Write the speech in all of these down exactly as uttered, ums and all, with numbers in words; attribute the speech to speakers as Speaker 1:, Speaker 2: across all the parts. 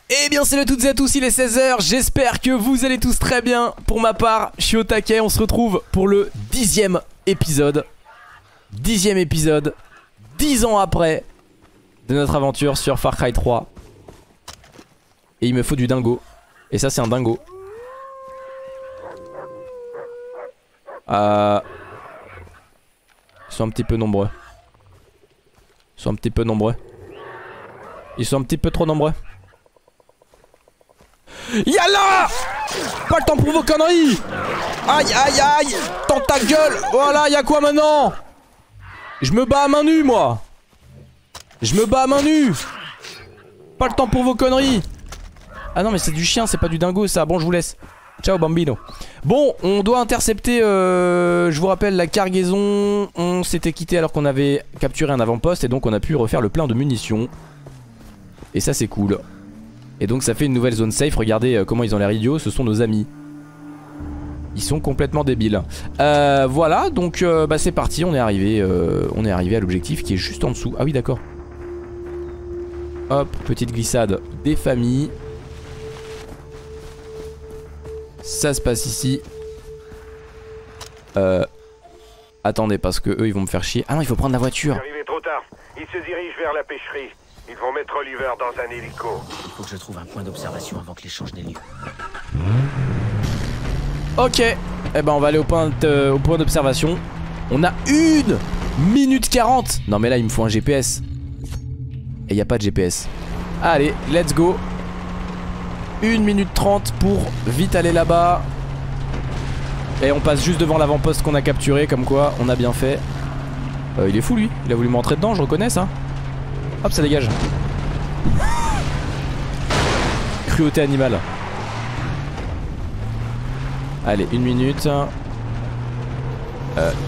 Speaker 1: Eh bien salut à toutes et à tous, il est seize heures, j'espère que vous allez tous très bien. Pour ma part, je suis au taquet, on se retrouve pour le dixième épisode. Dixième épisode, dix ans après de notre aventure sur Far Cry trois. Et il me faut du dingo. Et ça c'est un dingo. Euh... Ils sont un petit peu nombreux. Ils sont un petit peu nombreux. Ils sont un petit peu trop nombreux. Yallah! Pas le temps pour vos conneries! Aïe aïe aïe! Tends ta gueule! Voilà, y'a quoi maintenant? Je me bats à main nue moi! Je me bats à main nue! Pas le temps pour vos conneries! Ah non mais c'est du chien, c'est pas du dingo ça. Bon je vous laisse. Ciao bambino. Bon on doit intercepter euh, je vous rappelle la cargaison. On s'était quitté alors qu'on avait capturé un avant-poste. Et donc on a pu refaire le plein de munitions. Et ça c'est cool. Et donc ça fait une nouvelle zone safe. Regardez euh, comment ils ont l'air idiots. Ce sont nos amis. Ils sont complètement débiles. euh, Voilà donc euh, bah c'est parti. On est arrivé euh, On est arrivé à l'objectif qui est juste en dessous. Ah oui d'accord. Hop, petite glissade des familles. Ça se passe ici. Euh Attendez parce que eux ils vont me faire chier. Ah non il faut prendre la voiture.
Speaker 2: Arrivé trop tard. Ils se dirigent vers la pêcherie. Ils vont mettre Oliver dans un hélico.
Speaker 3: Il faut que je trouve un point d'observation avant que l'échange n'ait lieu.
Speaker 1: Ok. Eh ben on va aller au point euh, au point d'observation. On a une minute quarante. Non mais là il me faut un G P S. Et il n'y a pas de G P S. Allez, let's go. une minute trente pour vite aller là-bas. Et on passe juste devant l'avant-poste qu'on a capturé. Comme quoi on a bien fait. euh, Il est fou lui. Il a voulu m'entrer dedans, je reconnais ça. Hop ça dégage. Cruauté animale. Allez une minute. euh.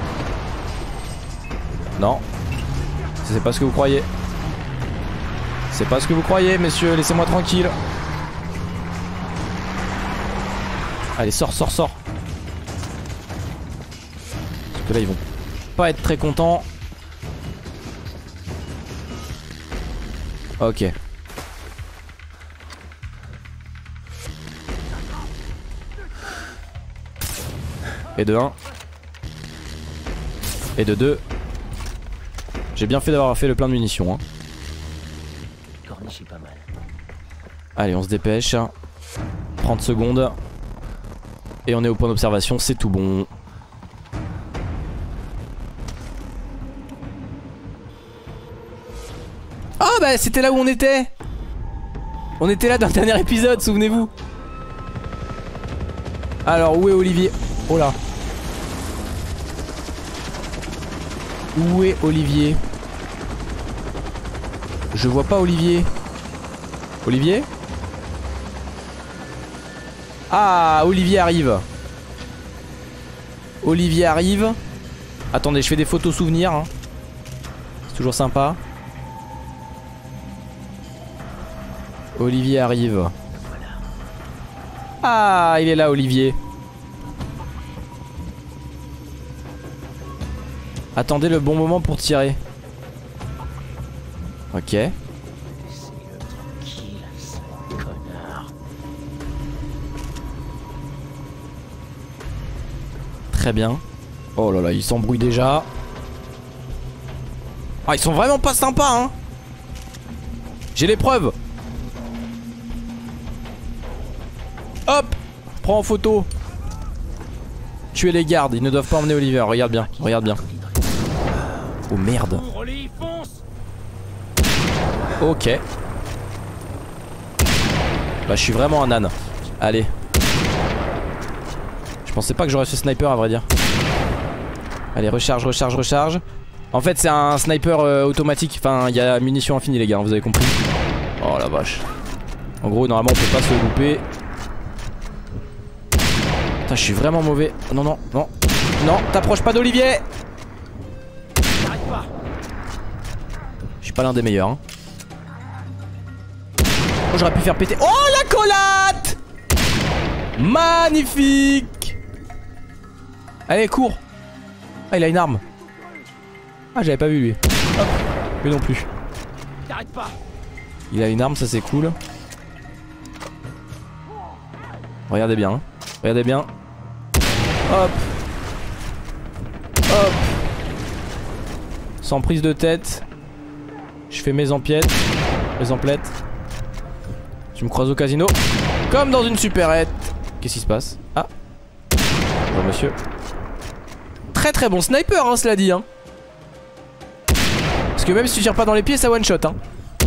Speaker 1: Non. C'est pas ce que vous croyez. C'est pas ce que vous croyez messieurs. Laissez-moi tranquille. Allez sors sors sors. Parce que là ils vont pas être très contents. Ok. Et de un. Et de deux. J'ai bien fait d'avoir fait le plein de munitions hein.
Speaker 3: Corniche est pas mal.
Speaker 1: Allez on se dépêche. trente secondes. Et on est au point d'observation, c'est tout bon. Ah bah c'était là où on était. On était là dans le dernier épisode, souvenez-vous. Alors où est Olivier? Oh là. Où est Olivier? Je vois pas Olivier. Olivier? Ah, Olivier arrive. Olivier arrive. Attendez, je fais des photos souvenirs hein. C'est toujours sympa. Olivier arrive. Ah, il est là Olivier. Attendez le bon moment pour tirer. Ok. Très bien. Oh là là, ils s'embrouillent déjà. Ah, ils sont vraiment pas sympas hein. J'ai les preuves. Hop, prends en photo. Tuer les gardes, ils ne doivent pas emmener Oliver. Regarde bien, regarde bien. Oh merde. Ok. Bah je suis vraiment un âne. Allez. Je pensais pas que j'aurais ce sniper à vrai dire. Allez recharge, recharge, recharge. En fait c'est un sniper euh, automatique. Enfin il y a munitions infinies les gars, vous avez compris. Oh la vache. En gros normalement on peut pas se louper. Putain je suis vraiment mauvais. Non non non. Non t'approches pas d'Olivier. Je suis pas l'un des meilleurs hein. Oh j'aurais pu faire péter. Oh la collate. Magnifique. Allez cours. Ah il a une arme. Ah j'avais pas vu lui. Hop. Lui non plus. Il a une arme, ça c'est cool. Regardez bien, hein. Regardez bien. Hop. Hop. Sans prise de tête. Je fais mes empiettes. Mes emplettes. Tu me croises au casino. Comme dans une supérette. Qu'est-ce qui se passe? Ah. Bonjour monsieur. Très très bon sniper hein, cela dit hein. Parce que même si tu tires pas dans les pieds ça one shot hein.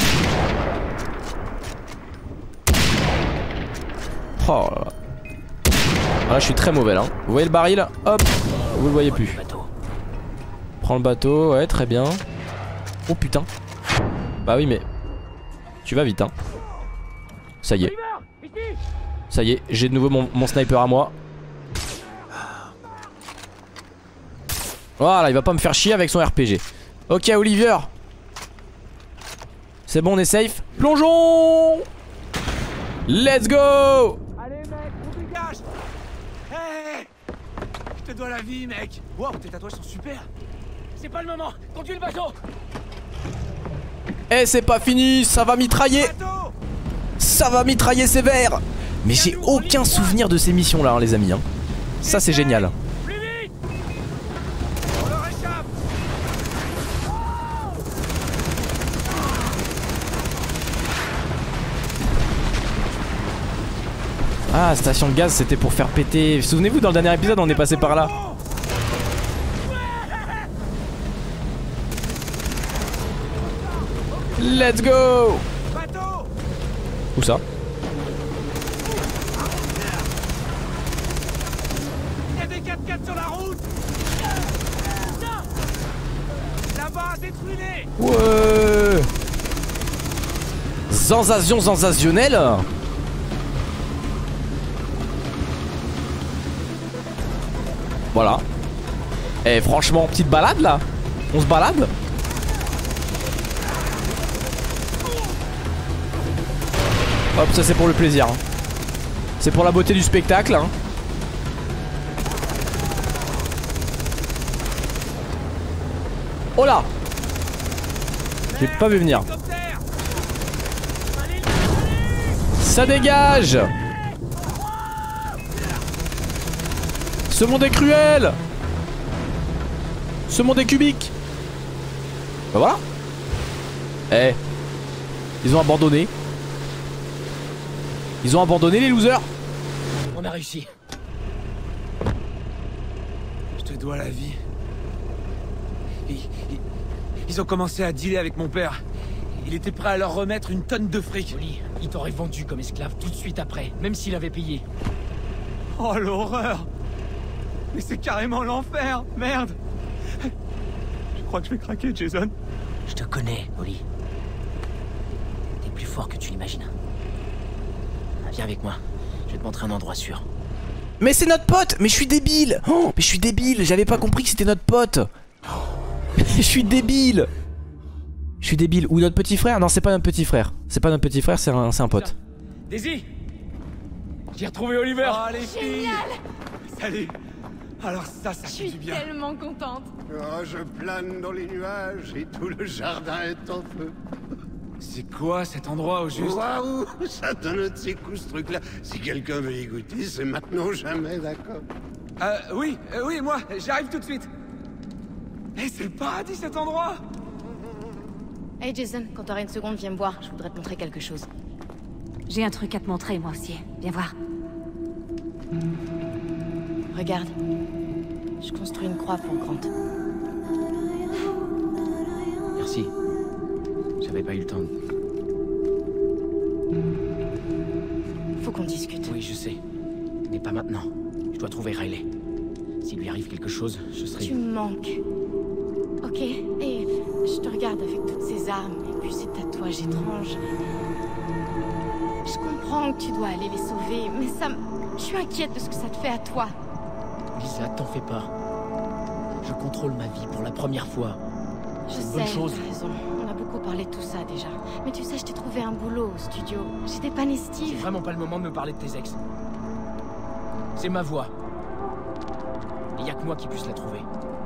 Speaker 1: Oh là là. Ah, là je suis très mauvais là. Vous voyez le baril? Hop. Vous le voyez plus. Prends le bateau, ouais très bien. Oh putain. Bah oui mais tu vas vite hein. Ça y est. Ça y est, j'ai de nouveau mon, mon sniper à moi. Voilà, il va pas me faire chier avec son R P G. Ok Olivier. C'est bon on est safe. Plongeons. Let's go.
Speaker 4: Allez mec, on dégage. Hey, je te dois la vie mec. Wow, tes tatouages sont super. C'est pas le moment, conduis le bateau.
Speaker 1: Eh c'est pas fini, ça va mitrailler. Ça va mitrailler sévère. Mais j'ai aucun souvenir de ces missions là hein, les amis hein. Ça c'est génial.
Speaker 4: Plus vite. On leur échappe.
Speaker 1: Ah station de gaz c'était pour faire péter. Souvenez-vous dans le dernier épisode on est passé par là. Let's go. Où ça?
Speaker 4: Il y a des quatre quatre sur la route. Là-bas, détruis-les.
Speaker 1: Ouais. Sensation sensationnelle. Voilà. Eh franchement petite balade là. On se balade. Hop ça c'est pour le plaisir hein. C'est pour la beauté du spectacle hein. Oh là. J'ai pas vu venir. Ça dégage. Ce monde est cruel. Ce monde est cubique. Bah voilà. Eh. Ils ont abandonné. Ils ont abandonné les losers.
Speaker 3: On a réussi.
Speaker 4: Je te dois la vie. Ils, ils, ils ont commencé à dealer avec mon père. Il était prêt à leur remettre une tonne de fric.
Speaker 3: Oli, il t'aurait vendu comme esclave tout de suite après, même s'il avait payé.
Speaker 4: Oh l'horreur. Mais c'est carrément l'enfer. Merde. Je crois que je vais craquer, Jason.
Speaker 3: Je te connais, Oli. T'es plus fort que tu l'imagines. Viens avec moi, je vais te montrer un endroit sûr.
Speaker 1: Mais c'est notre pote. Mais je suis débile. Oh, mais je suis débile, j'avais pas compris que c'était notre pote. Je suis débile. Je suis débile. Ou notre petit frère? Non c'est pas notre petit frère. C'est pas notre petit frère, c'est un, c'est un pote.
Speaker 4: Daisy. J'ai retrouvé Oliver. Oh les filles. Salut. Alors ça, ça fait du bien.
Speaker 5: Je suis tellement contente.
Speaker 6: Oh, je plane dans les nuages et tout le jardin est en feu.
Speaker 4: C'est quoi cet endroit au juste?
Speaker 6: Waouh, ça donne de ses coups ce truc-là. Si quelqu'un veut y goûter, c'est maintenant ou jamais, d'accord?
Speaker 4: Euh, oui, euh, oui, moi, j'arrive tout de suite. Eh, c'est le paradis cet endroit.
Speaker 5: Hey Jason, quand t'auras une seconde, viens me voir. Je voudrais te montrer quelque chose.
Speaker 7: J'ai un truc à te montrer, moi aussi. Viens voir.
Speaker 5: Regarde. Je construis une croix pour Grant.
Speaker 3: Merci. J'avais pas eu le temps.
Speaker 5: Faut qu'on discute.
Speaker 3: Oui, je sais. Mais pas maintenant. Je dois trouver Riley. S'il lui arrive quelque chose, je serai...
Speaker 5: Tu me manques. Ok, et je te regarde avec toutes ces armes et puis ces tatouages étranges. Je comprends que tu dois aller les sauver, mais ça me... Je suis inquiète de ce que ça te fait à toi.
Speaker 3: Lisa, t'en fais pas. Je contrôle ma vie pour la première fois.
Speaker 5: Je
Speaker 3: C'est une
Speaker 5: sais,
Speaker 3: bonne chose.
Speaker 5: t'as raison. On a beaucoup parlé de tout ça déjà. Mais tu sais, je t'ai trouvé un boulot au studio. J'étais pas né
Speaker 3: C'est
Speaker 5: Steve.
Speaker 3: vraiment pas le moment de me parler de tes ex. C'est ma voix. Il y a que moi qui puisse la trouver.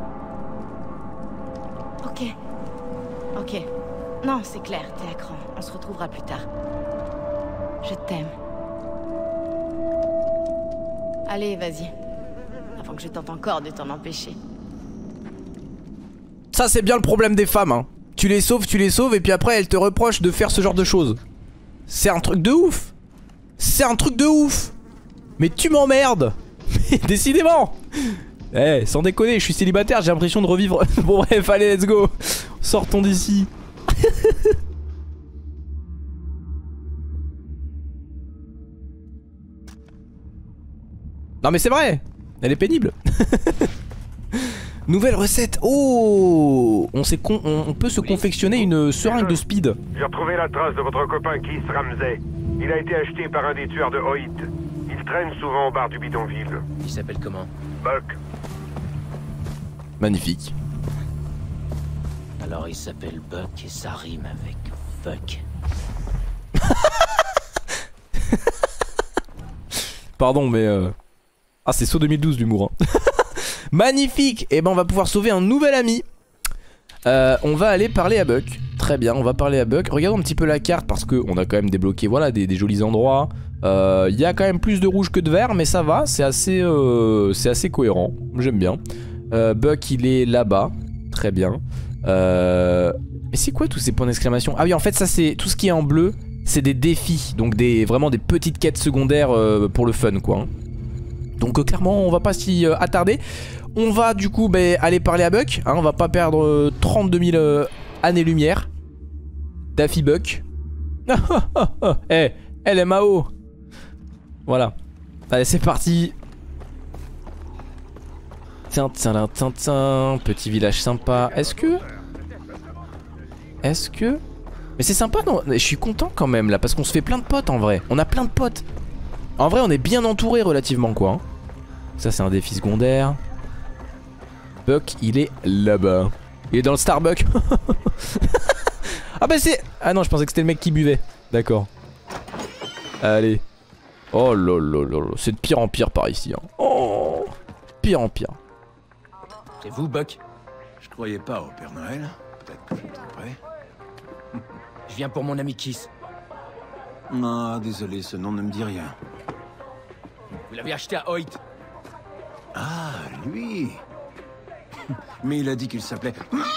Speaker 5: Ok. Ok. Non, c'est clair, t'es à cran. On se retrouvera plus tard. Je t'aime. Allez, vas-y. Avant que je tente encore de t'en empêcher.
Speaker 1: Ça c'est bien le problème des femmes hein. Tu les sauves, tu les sauves et puis après elles te reprochent de faire ce genre de choses. C'est un truc de ouf. C'est un truc de ouf. Mais tu m'emmerdes. Décidément. Eh hey, sans déconner, je suis célibataire, j'ai l'impression de revivre. Bon bref, allez let's go. Sortons d'ici. Non mais c'est vrai. Elle est pénible. Nouvelle recette. Oh, on, con on, on peut se confectionner une seringue de speed.
Speaker 2: J'ai retrouvé la trace de votre copain Keith Ramsey. Il a été acheté par un des tueurs de Hoyt. Il traîne souvent au bar du bidonville.
Speaker 3: Il s'appelle comment?
Speaker 2: Buck.
Speaker 1: Magnifique.
Speaker 3: Alors il s'appelle Buck et ça rime avec fuck.
Speaker 1: Pardon mais euh... ah c'est saut deux mille douze l'humour hein. Magnifique. Et eh ben on va pouvoir sauver un nouvel ami. euh, On va aller parler à Buck. Très bien, on va parler à Buck. Regardons un petit peu la carte parce que on a quand même débloqué voilà des, des jolis endroits. Il euh, y a quand même plus de rouge que de vert, mais ça va, c'est assez, euh, c'est assez cohérent. J'aime bien. euh, Buck il est là-bas. Très bien. euh... Mais c'est quoi tous ces points d'exclamation? Ah oui en fait ça c'est tout ce qui est en bleu. C'est des défis, donc des, vraiment des petites quêtes secondaires euh, pour le fun quoi hein. Donc euh, clairement on va pas s'y euh, attarder. On va du coup bah, aller parler à Buck hein, on va pas perdre euh, trente-deux mille euh, années lumière. Daffy Buck. Eh hey, elle est Mao. Voilà. Allez c'est parti. Tiens tiens tiens tiens. Petit village sympa. Est-ce que Est-ce que Mais c'est sympa non? Je suis content quand même là parce qu'on se fait plein de potes en vrai. On a plein de potes. En vrai on est bien entouré relativement quoi hein. Ça c'est un défi secondaire. Buck il est là-bas. Il est dans le Starbucks. Ah bah c'est... Ah non je pensais que c'était le mec qui buvait. D'accord. Allez. Oh là là là là. C'est de pire en pire par ici hein. Oh. Pire en pire.
Speaker 3: C'est vous Buck?
Speaker 4: Je croyais pas au Père Noël. Peut-être que je me tromperais.
Speaker 3: Je viens pour mon ami Keith.
Speaker 4: Ah désolé, ce nom ne me dit rien.
Speaker 3: Vous l'avez acheté à Hoyt.
Speaker 4: Ah, lui. Mais il a dit qu'il s'appelait...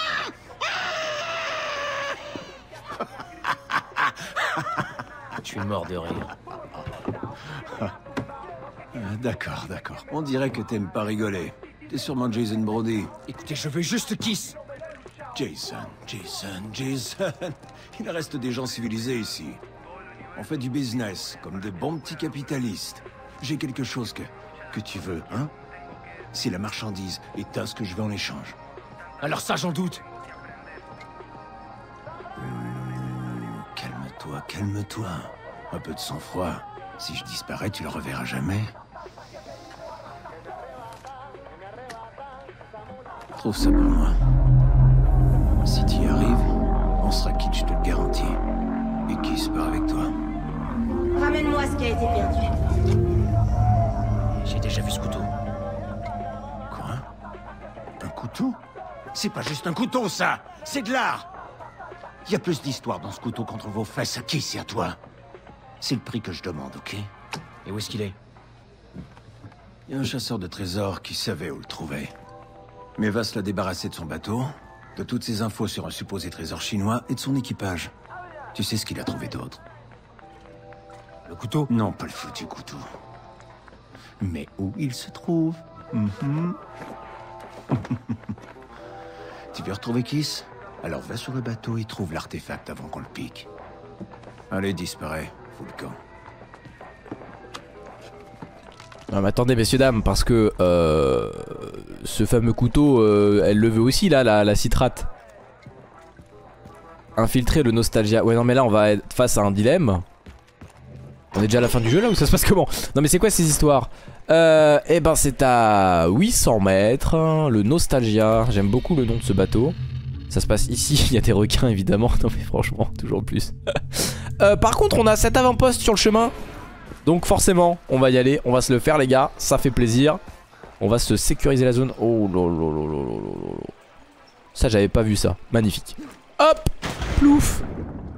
Speaker 3: Je suis mort de rire.
Speaker 4: D'accord, d'accord. On dirait que t'aimes pas rigoler. T'es sûrement Jason Brody.
Speaker 3: Écoutez, je veux juste Keith.
Speaker 4: Jason, Jason, Jason. Il reste des gens civilisés ici. On fait du business, comme de bons petits capitalistes. J'ai quelque chose que... que tu veux, hein? C'est la marchandise, et t'as ce que je veux en échange.
Speaker 3: Alors ça, j'en doute.
Speaker 4: Hum, calme-toi, calme-toi. Un peu de sang-froid. Si je disparais, tu le reverras jamais. Trouve ça pour moi. Si tu y arrives, on sera quitte, je te le garantis. Et qui se part avec toi?
Speaker 8: Ramène-moi ce qui a été perdu.
Speaker 3: J'ai déjà vu ce couteau.
Speaker 4: Quoi? Un couteau? C'est pas juste un couteau, ça! C'est de l'art! Il y a plus d'histoire dans ce couteau qu'entre vos fesses. À qui c'est à toi? C'est le prix que je demande, ok?
Speaker 3: Et où est-ce qu'il est?
Speaker 4: Il y a un chasseur de trésors qui savait où le trouver. Mais va se la débarrasser de son bateau, de toutes ses infos sur un supposé trésor chinois et de son équipage. Tu sais ce qu'il a trouvé d'autre?
Speaker 3: Le couteau?
Speaker 4: Non, pas le foutu couteau. Mais où il se trouve? Mm-hmm. Tu veux retrouver Keith? Alors va sur le bateau et trouve l'artefact avant qu'on le pique. Allez, disparais. Fous le camp.
Speaker 1: Non mais attendez messieurs dames parce que euh, ce fameux couteau euh, elle le veut aussi là la, la citrate. Infiltrer le nostalgia. Ouais non mais là on va être face à un dilemme. On est déjà à la fin du jeu là ou ça se passe comment? Non mais c'est quoi ces histoires? euh, Eh ben c'est à huit cents mètres hein, le nostalgia. J'aime beaucoup le nom de ce bateau. Ça se passe ici, il y a des requins évidemment. Non mais franchement toujours plus. euh, Par contre on a cet avant-poste sur le chemin. Donc forcément on va y aller, on va se le faire les gars, ça fait plaisir. On va se sécuriser la zone. Oh lololololololol. Ça j'avais pas vu ça, magnifique. Hop, plouf.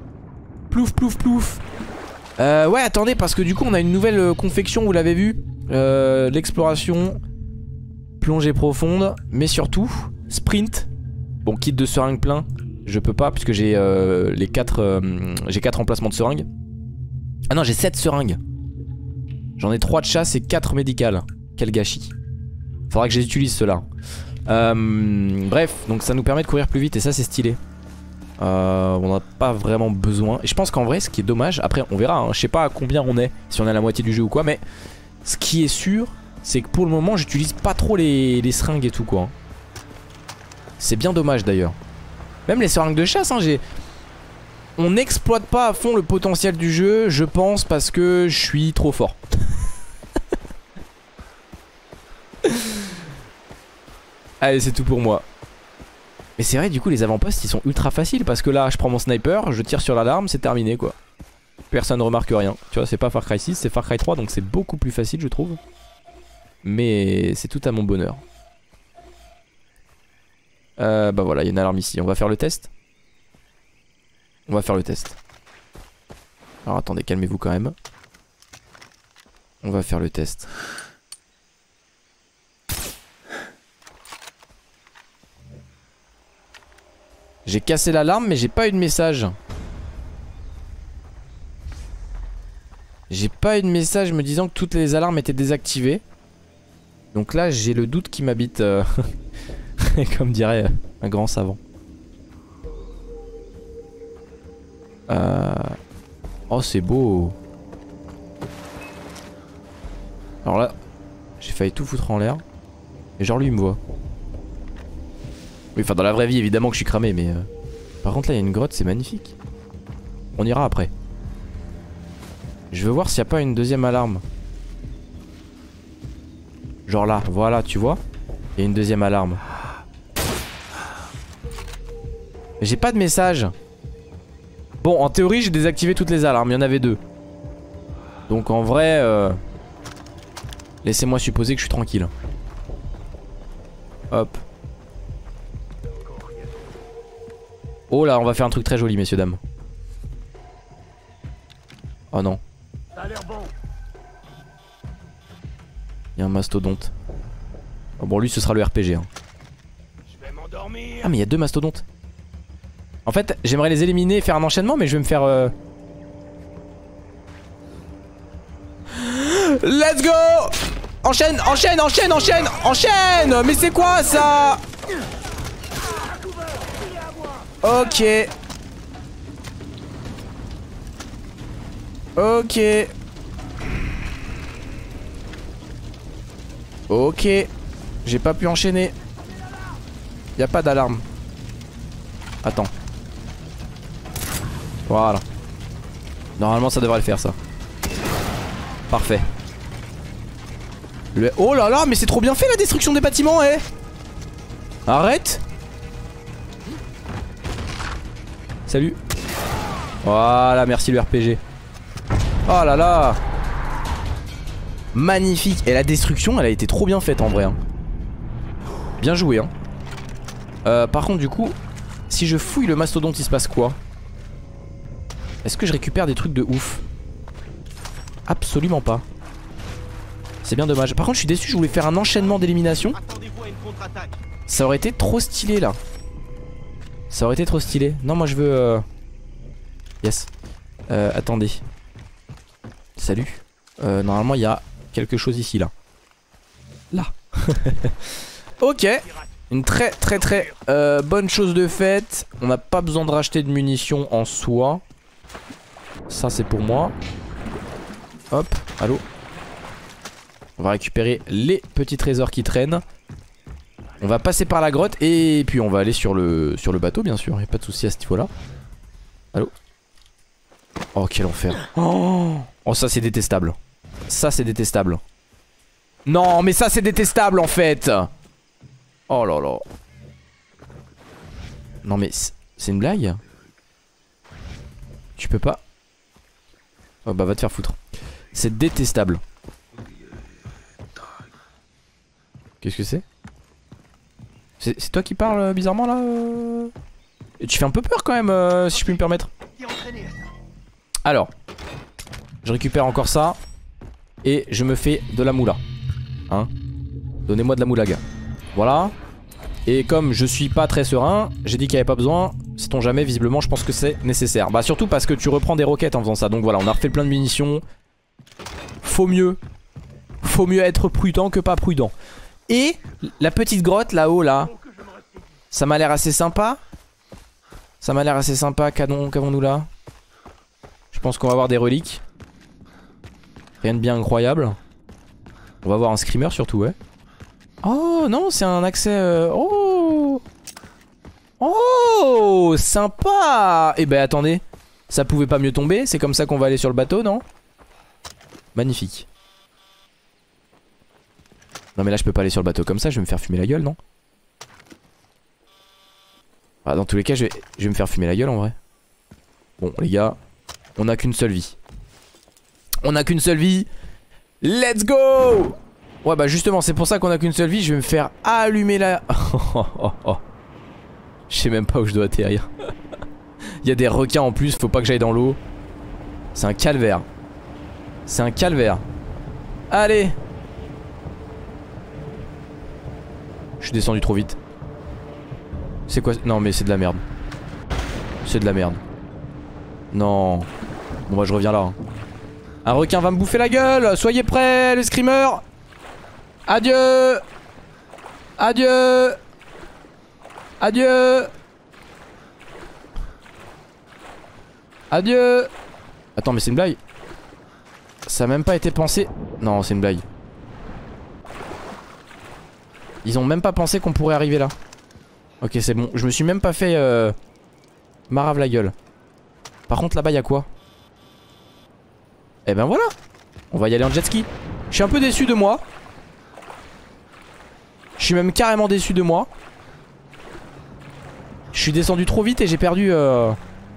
Speaker 1: Plouf plouf plouf. euh, Ouais attendez parce que du coup on a une nouvelle euh, confection, vous l'avez vu. euh, l'exploration, plongée profonde, mais surtout sprint. Bon, kit de seringue plein, je peux pas puisque j'ai euh, les quatre, euh, j'ai quatre emplacements de seringue. Ah non, j'ai sept seringues. J'en ai trois de chasse et quatre médicales. Quel gâchis. Faudra que je les utilise ceux-là. Euh, bref, donc ça nous permet de courir plus vite et ça c'est stylé. Euh, on n'a pas vraiment besoin. Et je pense qu'en vrai, ce qui est dommage, après on verra, hein, je sais pas à combien on est, si on est à la moitié du jeu ou quoi, mais ce qui est sûr, c'est que pour le moment, j'utilise pas trop les, les seringues et tout quoi. C'est bien dommage d'ailleurs. Même les seringues de chasse, hein, j'ai... On n'exploite pas à fond le potentiel du jeu, je pense, parce que je suis trop fort. Allez, c'est tout pour moi. Mais c'est vrai, du coup, les avant-postes, ils sont ultra faciles, parce que là, je prends mon sniper, je tire sur l'alarme, c'est terminé, quoi. Personne ne remarque rien. Tu vois, c'est pas Far Cry six, c'est Far Cry trois, donc c'est beaucoup plus facile, je trouve. Mais c'est tout à mon bonheur. Euh, bah voilà, il y a une alarme ici. On va faire le test. On va faire le test. Alors attendez, calmez-vous quand même. On va faire le test. J'ai cassé l'alarme mais j'ai pas eu de message. J'ai pas eu de message me disant que toutes les alarmes étaient désactivées. Donc là j'ai le doute qui m'habite, euh comme dirait un grand savant. Euh... Oh c'est beau. Alors là j'ai failli tout foutre en l'air. Et genre lui il me voit. Oui enfin dans la vraie vie évidemment que je suis cramé mais euh... Par contre là il y a une grotte, c'est magnifique. On ira après. Je veux voir s'il n'y a pas une deuxième alarme. Genre là, voilà tu vois. Il y a une deuxième alarme. J'ai pas de message. Bon en théorie j'ai désactivé toutes les alarmes, il y en avait deux. Donc en vrai euh... laissez-moi supposer que je suis tranquille. Hop. Oh là on va faire un truc très joli messieurs dames. Oh non. Il y a un mastodonte. Oh bon lui ce sera le R P G hein. Ah mais il y a deux mastodontes. En fait j'aimerais les éliminer et faire un enchaînement mais je vais me faire euh... Let's go. Enchaîne, enchaîne, enchaîne, enchaîne, enchaîne. Mais c'est quoi ça? Ok. Ok. Ok. J'ai pas pu enchaîner. Y'a pas d'alarme. Attends. Voilà. Normalement ça devrait le faire ça. Parfait. Le... Oh là là mais c'est trop bien fait la destruction des bâtiments eh. Arrête. Salut. Voilà merci le R P G. Oh là là. Magnifique. Et la destruction elle a été trop bien faite en vrai hein. Bien joué hein. euh, Par contre du coup si je fouille le mastodonte il se passe quoi? Est-ce que je récupère des trucs de ouf? Absolument pas. C'est bien dommage. Par contre je suis déçu, je voulais faire un enchaînement d'élimination. Ça aurait été trop stylé là. Ça aurait été trop stylé. Non moi je veux euh... Yes. euh, Attendez. Salut. euh, Normalement il y a quelque chose ici là. Là. Ok. Une très très très euh, bonne chose de faite. On n'a pas besoin de racheter de munitions en soi. Ça c'est pour moi. Hop, allô. On va récupérer les petits trésors qui traînent. On va passer par la grotte et puis on va aller sur le, sur le bateau bien sûr. Il n'y a pas de souci à ce niveau là. Allô. Oh quel enfer. Oh, oh ça c'est détestable. Ça c'est détestable. Non mais ça c'est détestable en fait. Oh là là. Non mais c'est une blague. Tu peux pas. Oh bah va te faire foutre. C'est détestable. Qu'est-ce que c'est? C'est toi qui parles bizarrement là euh... Et tu fais un peu peur quand même euh, si je puis me permettre. Alors je récupère encore ça. Et je me fais de la moula. Hein. Donnez-moi de la moula, gars. Voilà. Et comme je suis pas très serein, j'ai dit qu'il n'y avait pas besoin. Sait-on jamais, visiblement je pense que c'est nécessaire. Bah surtout parce que tu reprends des roquettes en faisant ça. Donc voilà, on a refait plein de munitions. Faut mieux. Faut mieux être prudent que pas prudent. Et la petite grotte là-haut là. Ça m'a l'air assez sympa. Ça m'a l'air assez sympa. Qu'avons-nous là? Je pense qu'on va avoir des reliques. Rien de bien incroyable. On va avoir un screamer surtout, ouais. Oh non, c'est un accès... Euh... Oh Oh sympa. Eh ben attendez, ça pouvait pas mieux tomber. C'est comme ça qu'on va aller sur le bateau, non? Magnifique. Non mais là je peux pas aller sur le bateau comme ça. Je vais me faire fumer la gueule, non? Ah, dans tous les cas je vais... je vais me faire fumer la gueule en vrai. Bon les gars, on a qu'une seule vie. On a qu'une seule vie. Let's go. Ouais bah justement c'est pour ça qu'on a qu'une seule vie. Je vais me faire allumer la... Oh, oh, oh. Je sais même pas où je dois atterrir. Il y a des requins en plus, faut pas que j'aille dans l'eau. C'est un calvaire. C'est un calvaire. Allez. Je suis descendu trop vite. C'est quoi? Non mais c'est de la merde. C'est de la merde. Non. Bon bah je reviens là hein. Un requin va me bouffer la gueule. Soyez prêts les screamers. Adieu. Adieu. Adieu. Adieu. Attends mais c'est une blague. Ça a même pas été pensé. Non c'est une blague. Ils ont même pas pensé qu'on pourrait arriver là. Ok c'est bon. Je me suis même pas fait euh... marave la gueule. Par contre là-bas y'a quoi? Eh ben voilà. On va y aller en jet ski. Je suis un peu déçu de moi. Je suis même carrément déçu de moi. Je suis descendu trop vite et j'ai perdu euh,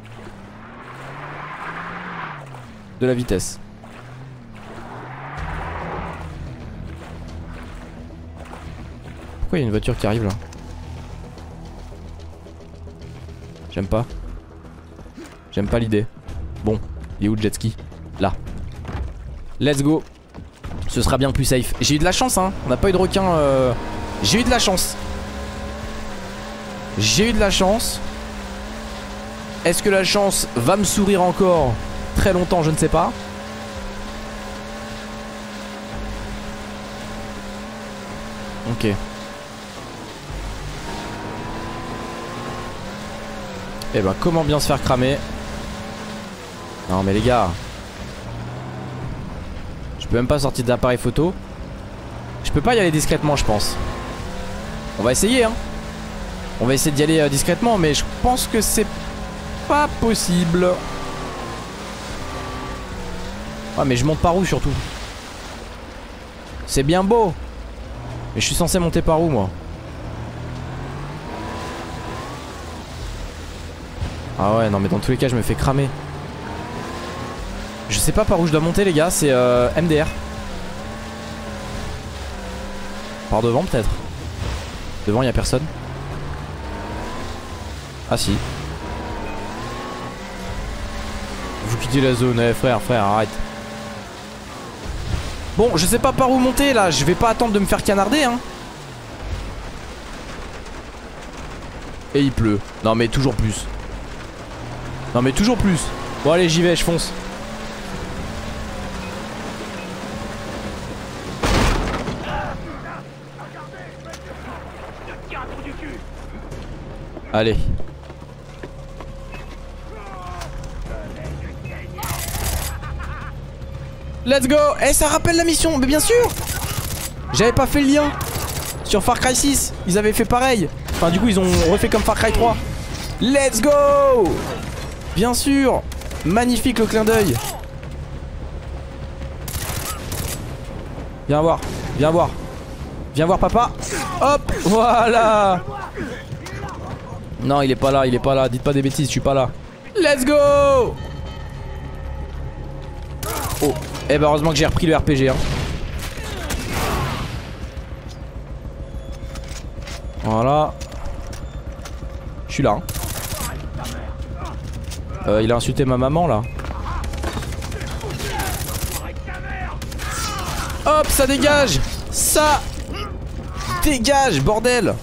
Speaker 1: de la vitesse. Pourquoi il y a une voiture qui arrive là? J'aime pas. J'aime pas l'idée. Bon, il est où le jet ski? Là. Let's go. Ce sera bien plus safe. J'ai eu de la chance hein. On n'a pas eu de requin euh... J'ai eu de la chance. J'ai eu de la chance. Est-ce que la chance va me sourire encore très longtemps? Je ne sais pas. Ok. Eh ben comment bien se faire cramer? Non mais les gars, je peux même pas sortir d'appareil photo. Je peux pas y aller discrètement je pense. On va essayer hein. On va essayer d'y aller euh, discrètement. Mais je pense que c'est pas possible. Ouais mais je monte par où surtout? C'est bien beau. Mais je suis censé monter par où moi? Ah ouais non mais dans tous les cas je me fais cramer. Je sais pas par où je dois monter les gars. C'est euh, M D R. Par devant peut-être. Devant y'a personne. Ah si. Vous quittez la zone. Eh frère frère arrête. Bon je sais pas par où monter là. Je vais pas attendre de me faire canarder hein. Et il pleut. Non mais toujours plus. Non mais toujours plus. Bon allez j'y vais je fonce. Allez. Let's go. Eh ça rappelle la mission. Mais bien sûr. J'avais pas fait le lien. Sur Far Cry six ils avaient fait pareil. Enfin du coup ils ont refait comme Far Cry trois. Let's go. Bien sûr. Magnifique le clin d'œil. Viens voir. Viens voir. Viens voir papa. Hop. Voilà. Non il est pas là, il est pas là. Dites pas des bêtises, je suis pas là. Let's go. Oh. Eh ben heureusement que j'ai repris le R P G hein. Voilà. Je suis là hein. euh, Il a insulté ma maman là. Hop, ça dégage. Ça dégage, bordel.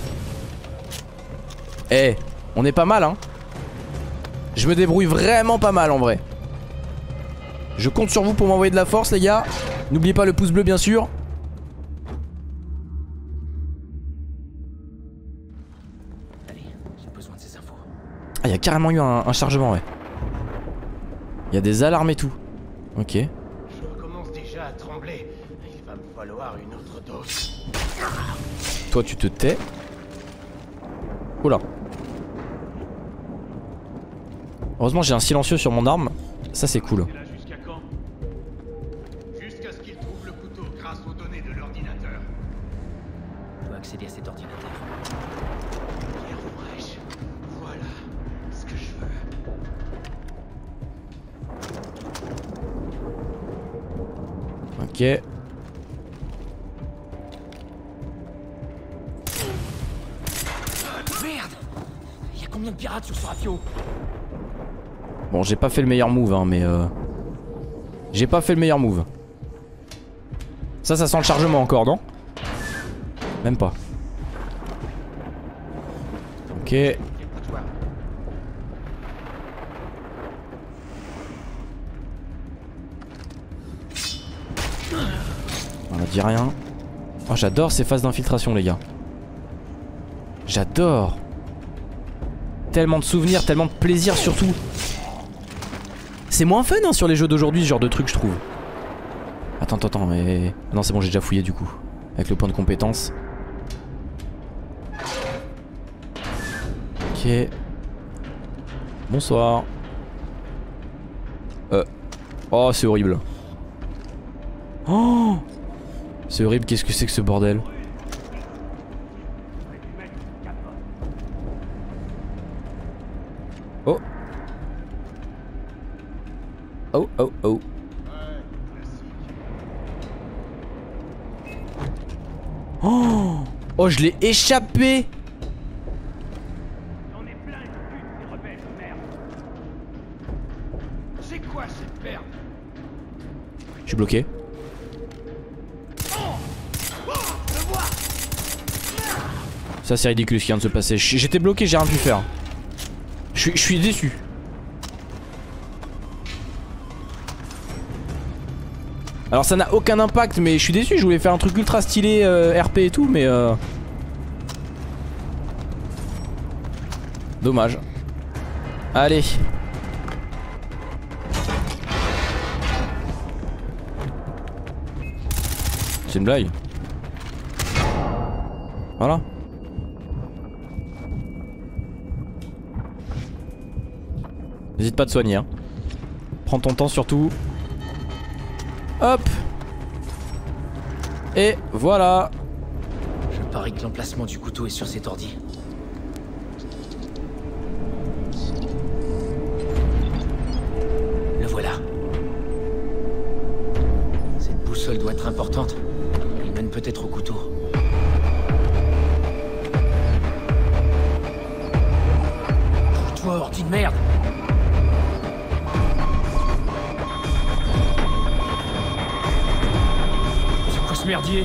Speaker 1: Eh, on est pas mal, hein. Je me débrouille vraiment pas mal en vrai. Je compte sur vous pour m'envoyer de la force, les gars. N'oubliez pas le pouce bleu, bien sûr.
Speaker 3: Allez, j'ai besoin de ces infos.
Speaker 1: Ah, il y a carrément eu un, un chargement, ouais. Il y a des alarmes et tout. Ok.
Speaker 6: Je commence déjà à trembler. Il va me falloir une autre dose.
Speaker 1: Toi, tu te tais. Oula. Heureusement, j'ai un silencieux sur mon arme. Ça, c'est cool.
Speaker 6: Jusqu'à quand? Jusqu'à ce qu'ils trouvent le couteau grâce aux données de l'ordinateur.
Speaker 3: Je dois accéder à cet ordinateur.
Speaker 6: Pierre fraîche. Voilà ce que je veux.
Speaker 1: Ok.
Speaker 3: Merde! Il y a combien de pirates sur ce rafio?
Speaker 1: Bon, j'ai pas fait le meilleur move, hein, mais euh... j'ai pas fait le meilleur move. Ça, ça sent le chargement encore, non? Même pas. Ok. On a dit rien. Oh, j'adore ces phases d'infiltration, les gars. J'adore. Tellement de souvenirs, tellement de plaisir surtout. C'est moins fun hein, sur les jeux d'aujourd'hui, ce genre de truc, je trouve. Attends, attends, attends, mais... Non, c'est bon, j'ai déjà fouillé du coup. Avec le point de compétence. Ok. Bonsoir. Euh... Oh, c'est horrible. Oh, c'est horrible, qu'est-ce que c'est que ce bordel? Oh. Oh, oh, oh. Oh, oh, je l'ai échappé.
Speaker 6: On est plein de putes, des rebelles de merde. C'est quoi cette merde?
Speaker 1: Je suis bloqué. Ça c'est ridicule ce qui vient de se passer. J'étais bloqué, j'ai rien pu faire. Je suis, je suis déçu. Alors ça n'a aucun impact, mais je suis déçu. Je voulais faire un truc ultra stylé euh, R P et tout, mais euh... dommage. Allez. C'est une blague. Voilà. N'hésite pas à te soigner hein. Prends ton temps surtout. Hop. Et voilà.
Speaker 3: Je parie que l'emplacement du couteau est sur cet ordi. Le voilà. Cette boussole doit être importante. Il mène peut-être au couteau. Toi, ordi de merde! C'est quoi ce merdier?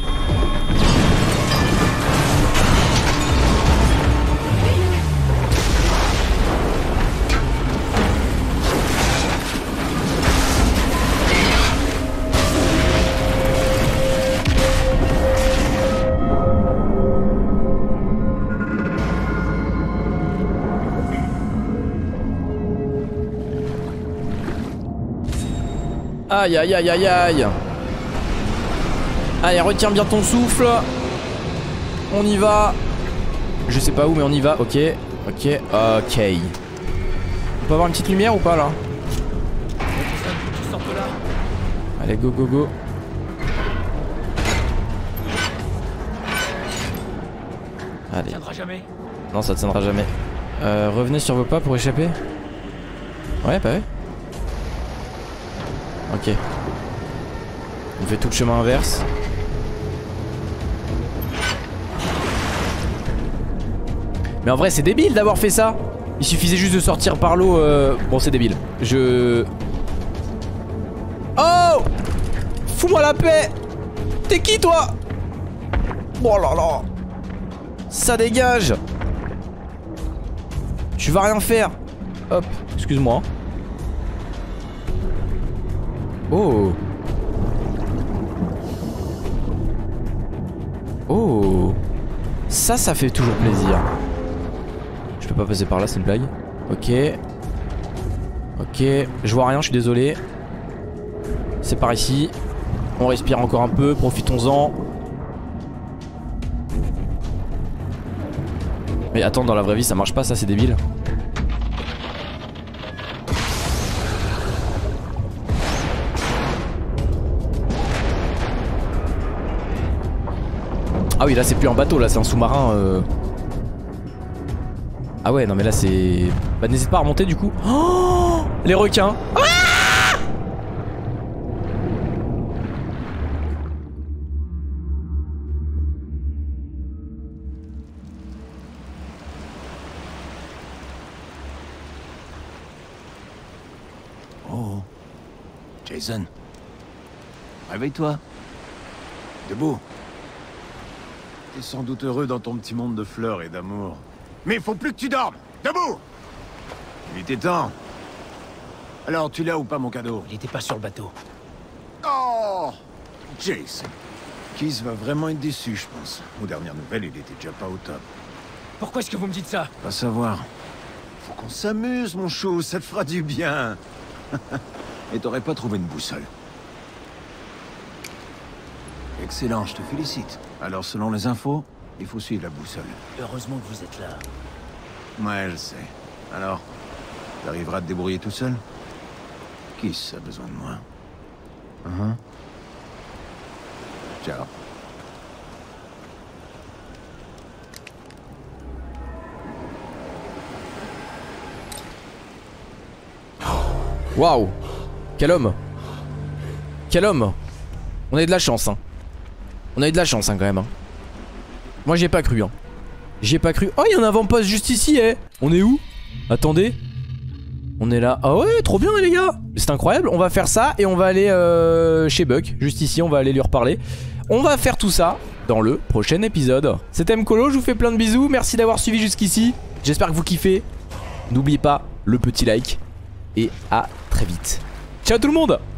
Speaker 1: Aïe aïe aïe aïe aïe. Allez, retiens bien ton souffle. On y va. Je sais pas où mais on y va. Ok. Ok. Ok. On peut avoir une petite lumière ou pas là? Allez go go go. Allez.
Speaker 3: Ça tiendra jamais.
Speaker 1: Non ça tiendra jamais. euh, Revenez sur vos pas pour échapper. Ouais bah ouais. Ok. On fait tout le chemin inverse. Mais en vrai c'est débile d'avoir fait ça. Il suffisait juste de sortir par l'eau euh... Bon c'est débile. Je... Oh, fous-moi la paix. T'es qui toi? Oh là là. Ça dégage. Tu vas rien faire. Hop, excuse-moi. Oh. Oh. Ça, ça fait toujours plaisir. Je peux pas passer par là, c'est une blague. Ok. Ok, je vois rien, je suis désolé. C'est par ici. On respire encore un peu, profitons-en. Mais attends, dans la vraie vie ça marche pas, ça c'est débile. Ah oui, là c'est plus un bateau, là c'est un sous-marin euh... Ah ouais, non mais là c'est... Bah n'hésite pas à remonter du coup. Oh, les requins. Ah,
Speaker 4: oh, Jason, réveille-toi. Debout. T'es sans doute heureux dans ton petit monde de fleurs et d'amour. Mais il faut plus que tu dormes. Debout. Il était temps. Alors, tu l'as ou pas, mon cadeau?
Speaker 3: Il était pas sur le bateau.
Speaker 4: Oh, Jason. Keith va vraiment être déçu, je pense. Aux dernières nouvelles, il était déjà pas au top.
Speaker 3: Pourquoi est-ce que vous me dites ça?
Speaker 4: Pas savoir. Faut qu'on s'amuse, mon chou, ça te fera du bien. Et t'aurais pas trouvé une boussole. Excellent, je te félicite. Alors, selon les infos, il faut suivre la boussole.
Speaker 3: Heureusement que vous êtes là.
Speaker 4: Ouais, je sais. Alors, t'arriveras à te débrouiller tout seul? Qui a besoin de moi? Uh-huh. Ciao.
Speaker 1: Waouh. Quel homme. Quel homme. On a eu de la chance hein. On a eu de la chance hein, quand même hein. Moi j'y ai pas cru hein. J'y ai pas cru. Oh, il y a un avant-poste juste ici eh. On est où? Attendez. On est là. Ah ouais, trop bien les gars. C'est incroyable. On va faire ça et on va aller euh, chez Buck. Juste ici, on va aller lui reparler. On va faire tout ça dans le prochain épisode. C'était Mkolo, je vous fais plein de bisous. Merci d'avoir suivi jusqu'ici. J'espère que vous kiffez. N'oubliez pas le petit like. Et à très vite. Ciao tout le monde.